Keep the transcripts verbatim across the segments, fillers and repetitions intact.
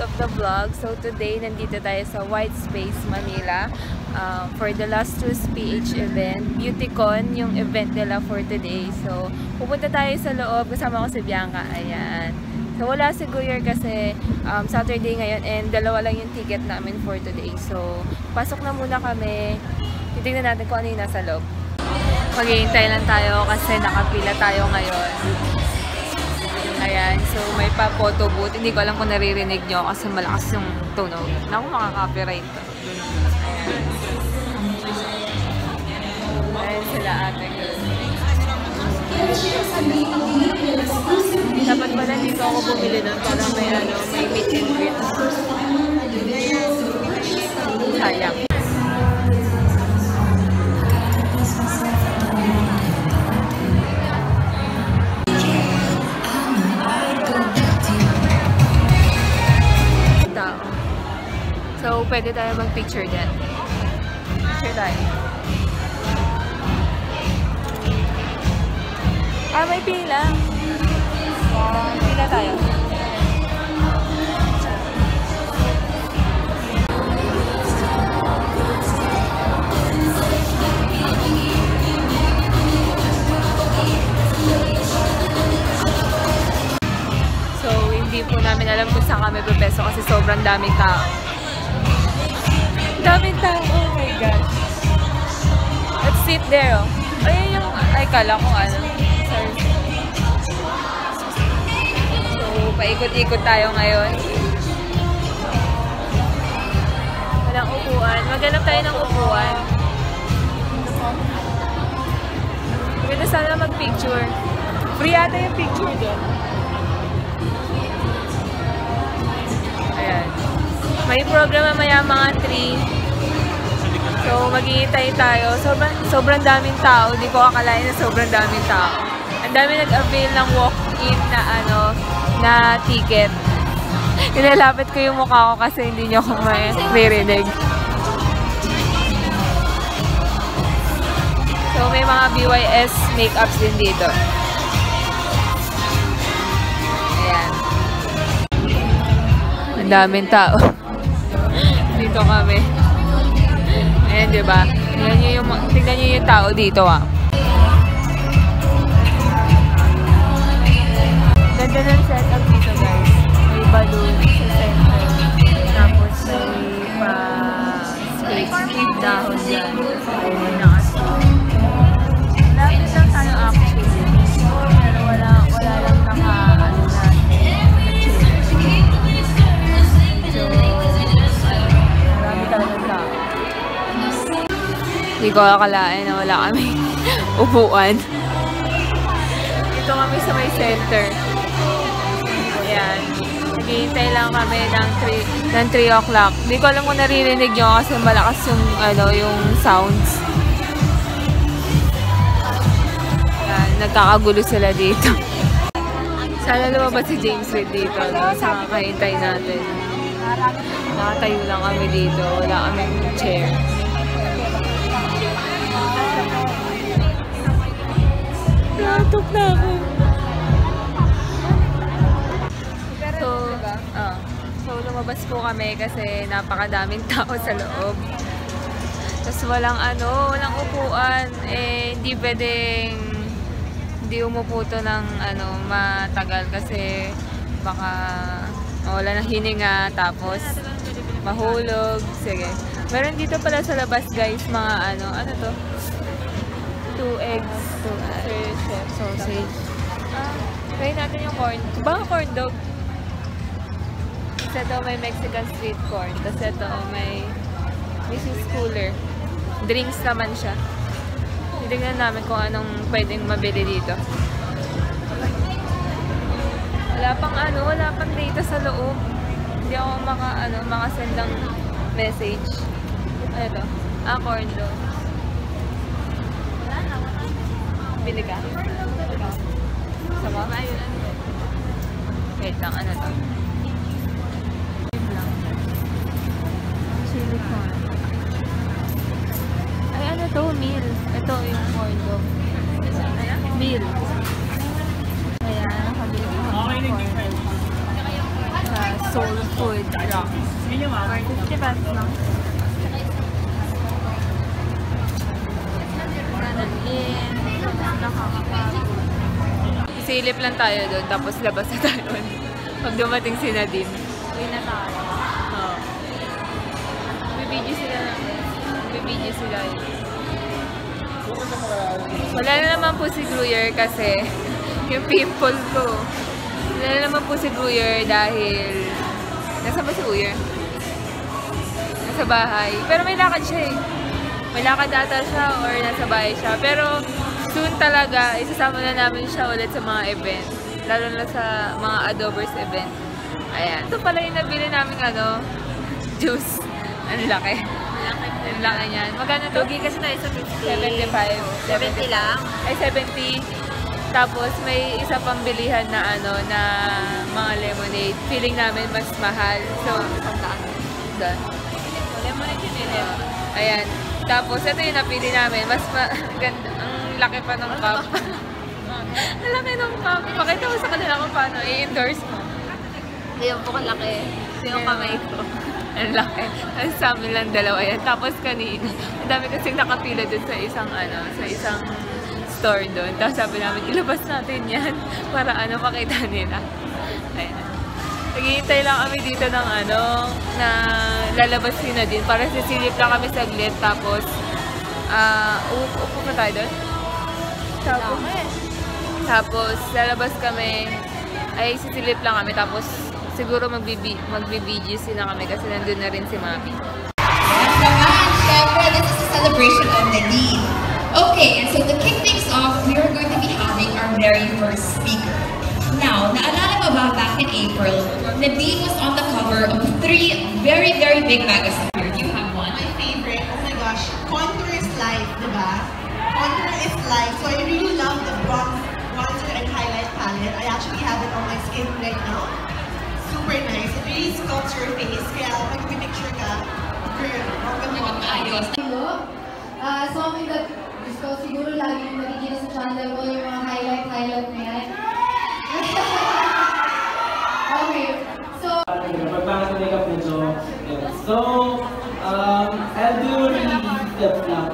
of the vlog. So today, nandito tayo sa White Space, Manila uh, for the Last Choose P H event. Beautycon, yung event nila for today. So, pupunta tayo sa loob. Kasama ko si Bianca. Ayan. So, wala si Guyer kasi um, Saturday ngayon and dalawa lang yung ticket namin for today. So, pasok na muna kami. Titignan natin kung ano yung nasa loob. Maghihintay lang tayo kasi nakapila tayo ngayon. Ayan, so may pa-photo booth. Hindi ko alam kung naririnig nyo kasi malakas yung tunog. Naku, makaka-copyright to. Ayan. Ayan sila ate. Dapat pala dito ako bumili nun. Parang may ano, may meet and greet. Sayang. So, pwede tayo mag-picture dyan. Picture tayo. Ah, may pila. Uh, pila tayo. So, hindi po namin alam kung saan kami pupeso kasi sobrang daming tao. Daming tao. Oh my gosh. Let's sit there, oh. Ayun yung... Ay, kala ko ano. Sorry. So, paikot-ikot tayo ngayon. Walang upuan. Maghanap tayo ng upuan. Pwede sana mag-picture. Free ata yung picture dyan. Ayan. May program mamaya mga three. So, maghihintay tayo. Sobrang, sobrang daming tao. Di ko akalain na sobrang daming tao. Ang dami nag-avail ng walk-in na ano, na ticket. Nilalapit ko yung mukha ko kasi hindi nyo ako maririnig. So, may mga B Y S makeups din dito. Ayan. Ang daming tao. Dito kami. Ayan, diba? Tingnan nyo yung, tingnan nyo yung tao dito, ah. Ganda ng setup dito, guys. May balloon sa center. Tapos may pa-space dahon dyan. May naka-space. Lapit lang tayo actually. Pero wala, wala lang naka-ano natin. So, marami talagang tao. Hindi ko akalain na wala kami upuan. Dito kami sa may center. Ayan. Naghihintay lang kami ng three o'clock. Hindi ko alam kung naririnig nyo kasi malakas yung, ano, yung sounds. Ayan. Nagkakagulo sila dito. Sana lumabas si James Reid dito, no? Sa kakahintay natin. Nakatayo lang kami dito. Wala kaming chair. Natok na ako. So, uh, so lumabas po kami kasi napakadaming tao sa loob. Tapos walang ano, walang upuan. Eh, hindi pwedeng hindi umupo to ng ano, matagal kasi baka mawala ng hininga tapos mahulog. Sige. Meron dito pala sa labas, guys, mga ano, ano to? Two eggs. Two eggs. Sausage. Ah, try natin yung corn. Baka corn dog. Tapos ito may Mexican street corn. Tapos ito may Missus Cooler. Drinks naman siya. Titignan namin kung anong pwedeng mabili dito. Wala pang ano, wala pang data sa loob. Hindi ako maka, ano, makasend ng message. Ano ito? Ah, corn dog. Bili ka? Sama? Wait lang, ano to? Chili corn. Ay, ano to? Meal. Ito yung corn dog. Meal. Kaya, nakabili ko ng corn dog. Tapos, soul food rocks. For fifty pesos lang. Silip lang tayo doon, tapos labas na tayo. Pag dumating si Nadine. Uwi na tayo. Oo. Bibidyo sila na. Bibidyo sila yun. Wala na naman po si Gruyer kasi yung pimple ko. Wala na naman po si Gruyer dahil nasa ba si Gruyer? Nasa bahay. Pero may lakad siya eh. May lakad ata siya or nasa bahay siya. Pero soon talaga, isasama na namin siya ulit sa mga event. Lalo na sa mga Adobers event. Ayan. Ito pala yung nabili namin ano, juice. Ang laki. Ang laki niyan. Magkano to? Lugi kasi tayo sa fifty. seventy-five. seventy lang? Ay, seventy. Tapos may isa pang bilihan na ano, na mga lemonade. Feeling namin mas mahal. So, Sandaan. doon. Lemonade yun eh. Ayan. Tapos, ito yung napili namin. Mas ma ganda. Ang laki pa ng cup. Ang laki ng cup. Pakita ko sa kanila kung paano i-endorse mo. Hindi yung po kalaki. Ito yung kamay ko. Ang laki. Ang sa amin lang dalawa yan. Tapos kanina, ang dami kasing nakapila dun sa isang ano, sa isang store doon. Tapos sabi namin, ilabas natin yan para ano, makita nila. Ayan. Naghihintay lang kami dito ng ano, na lalabas si Nadine para sisilip lang kami saglit. Tapos, ah, uh, upo, upo pa tayo doon? Tapos, tapos, lalabas kami, ay sisilip lang kami. Tapos, siguro magbi-B G C na kami kasi nandun na rin si Mami. Syempre, this is a celebration of Nadine. Okay, and so to kick things off, we are going to be having our very first speaker. Now, naalala mo ba back in April, Nadine was on the cover of three very, very big magazines. You have one? My favorite, oh my gosh, Contour is Life, diba? Contour is Life. So I really love the bronze, bronzer and highlight palette. I actually have it on my skin right now. Super nice. It really sculpts your face. Kaya pag picture ka, girl, welcome mo. Ayos. Uh, something that gusto siguro lagi yung nakikita sa channel ko, yung mga highlight-highlight na yan. Okay, so... Pagpapakita na ka po, so, um, I'll do really easy steps now.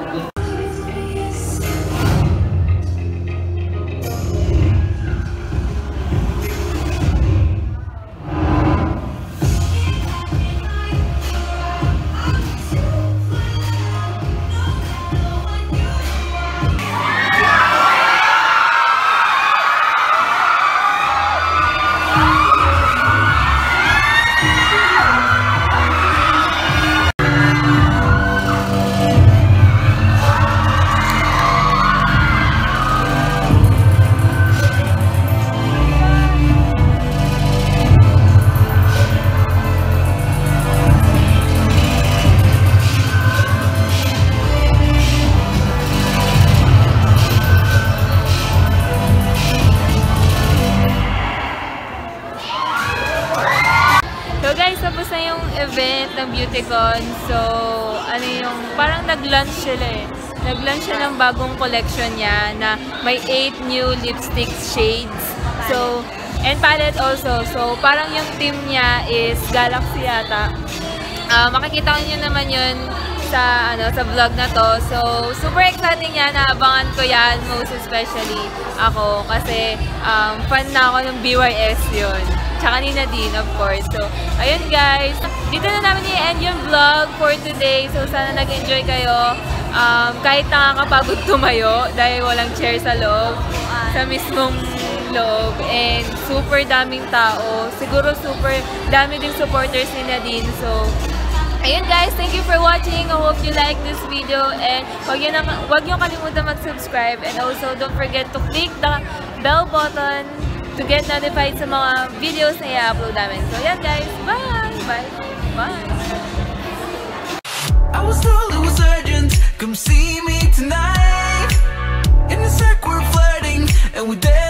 So guys, tapos na yung event ng BeautyCon. So, ano yung, parang nag-launch sila eh. Nag-launch siya ng bagong collection niya na may eight new lipstick shades. So, and palette also. So, parang yung theme niya is Galaxy yata. Uh, makikita nyo naman yun sa, ano, sa vlog na to. So, super exciting yan. Naabangan ko yan, most especially ako. Kasi, um, fan na ako ng B Y S yun. Tsaka ni Nadine, of course. So, ayun guys. Dito na namin i-end yung vlog for today. So, sana nag-enjoy kayo. Um, kahit nakakapagod tumayo dahil walang chair sa loob. Sa mismong loob. And super daming tao. Siguro super dami ding supporters ni Nadine. So, ayun guys. Thank you for watching. I hope you like this video. And wag nyo, na, wag nyo kalimutan mag-subscribe. And also, don't forget to click the bell button to get notified sa mga videos na i-upload namin. So, yan guys. Bye! Bye! Bye! I was told it was urgent. Come see me tonight. In the circle we're flirting and we dance.